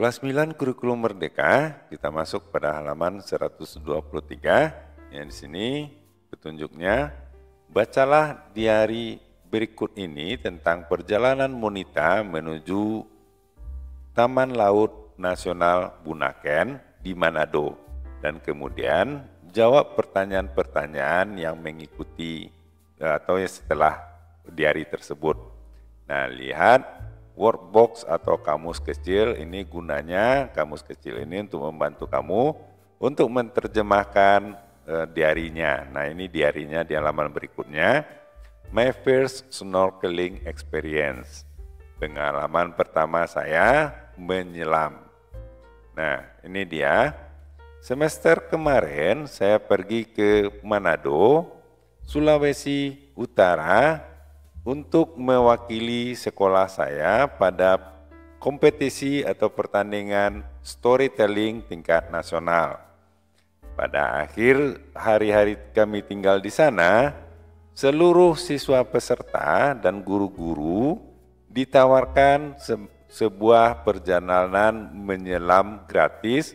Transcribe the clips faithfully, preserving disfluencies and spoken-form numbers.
Kelas sembilan Kurikulum Merdeka, kita masuk pada halaman seratus dua puluh tiga. Yang di sini petunjuknya, bacalah diari berikut ini tentang perjalanan Monita menuju Taman Laut Nasional Bunaken di Manado. Dan kemudian jawab pertanyaan-pertanyaan yang mengikuti atau setelah diari tersebut. Nah, lihat workbox atau kamus kecil ini, gunanya kamus kecil ini untuk membantu kamu untuk menerjemahkan e, diarinya. Nah, ini diarinya di halaman berikutnya. My first snorkeling experience. Pengalaman pertama saya menyelam. Nah, ini dia. Semester kemarin saya pergi ke Manado, Sulawesi Utara, untuk mewakili sekolah saya pada kompetisi atau pertandingan storytelling tingkat nasional. Pada akhir hari-hari kami tinggal di sana, seluruh siswa peserta dan guru-guru ditawarkan se sebuah perjalanan menyelam gratis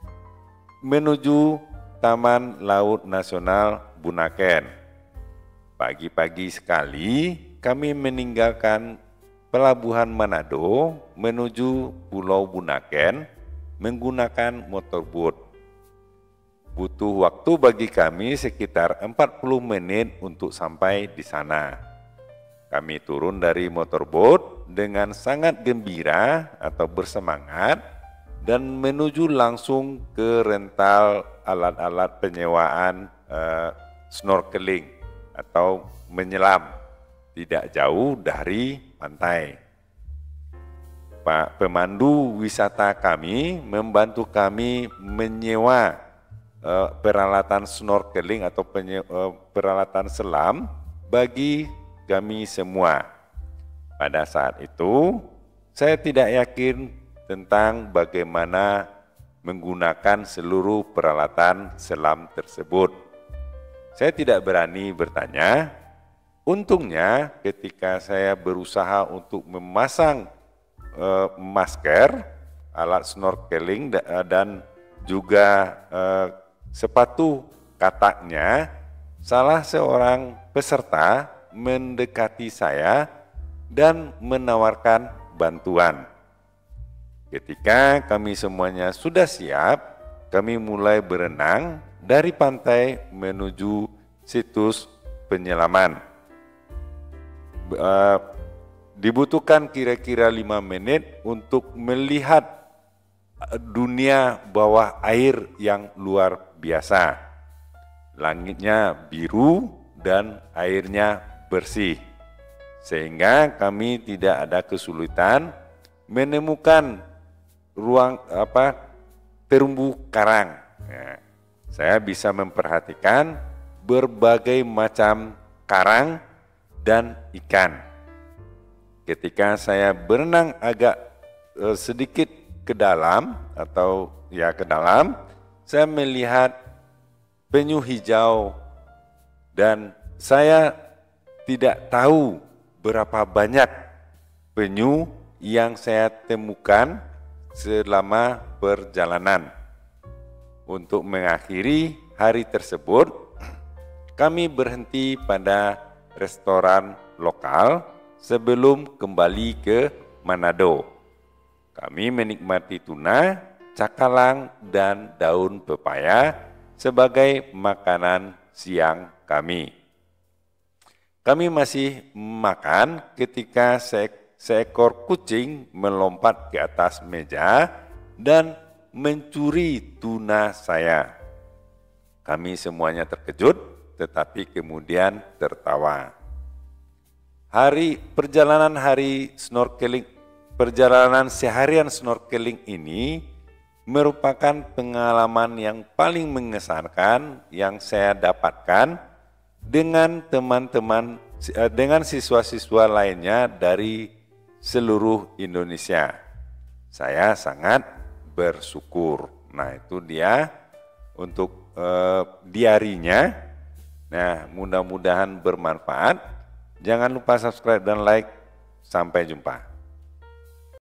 menuju Taman Laut Nasional Bunaken. Pagi-pagi sekali kami meninggalkan pelabuhan Manado menuju Pulau Bunaken menggunakan motorboat. Butuh waktu bagi kami sekitar empat puluh menit untuk sampai di sana. Kami turun dari motorboat dengan sangat gembira atau bersemangat dan menuju langsung ke rental alat-alat penyewaan uh, snorkeling atau menyelam tidak jauh dari pantai. Pak pemandu wisata kami membantu kami menyewa uh, peralatan snorkeling atau penye, uh, peralatan selam bagi kami semua. Pada saat itu, saya tidak yakin tentang bagaimana menggunakan seluruh peralatan selam tersebut. Saya tidak berani bertanya. Untungnya ketika saya berusaha untuk memasang eh, masker, alat snorkeling dan juga eh, sepatu kataknya, salah seorang peserta mendekati saya dan menawarkan bantuan. Ketika kami semuanya sudah siap, kami mulai berenang dari pantai menuju situs penyelaman. Uh, dibutuhkan kira-kira lima menit untuk melihat dunia bawah air yang luar biasa. Langitnya biru dan airnya bersih, sehingga kami tidak ada kesulitan menemukan ruang apa terumbu karang. Ya, saya bisa memperhatikan berbagai macam karang dan ikan. Ketika saya berenang agak eh, sedikit ke dalam atau ya ke dalam, saya melihat penyu hijau dan saya tidak tahu berapa banyak penyu yang saya temukan selama perjalanan. Untuk mengakhiri hari tersebut, kami berhenti pada restoran lokal sebelum kembali ke Manado. Kami menikmati tuna, cakalang, dan daun pepaya sebagai makanan siang kami. Kami masih makan ketika se seekor kucing melompat ke atas meja dan mencuri tuna saya. Kami semuanya terkejut, tetapi kemudian tertawa. Hari perjalanan hari snorkeling, perjalanan seharian snorkeling ini merupakan pengalaman yang paling mengesankan yang saya dapatkan dengan teman-teman, dengan siswa-siswa lainnya dari seluruh Indonesia. Saya sangat bersyukur. Nah, itu dia untuk eh, diarinya. Nah, mudah-mudahan bermanfaat. Jangan lupa subscribe dan like. Sampai jumpa.